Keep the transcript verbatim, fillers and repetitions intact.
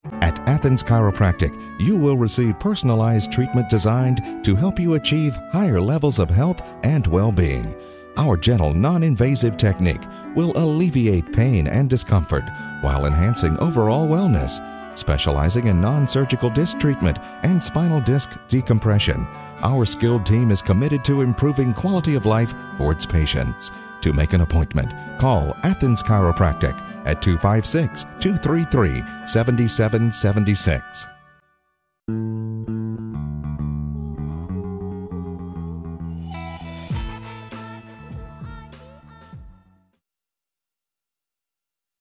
At Athens Chiropractic, you will receive personalized treatment designed to help you achieve higher levels of health and well-being. Our gentle, non-invasive technique will alleviate pain and discomfort while enhancing overall wellness. Specializing in non-surgical disc treatment and spinal disc decompression, our skilled team is committed to improving quality of life for its patients. To make an appointment, call Athens Chiropractic at two five six, two three three, seven seven seven six.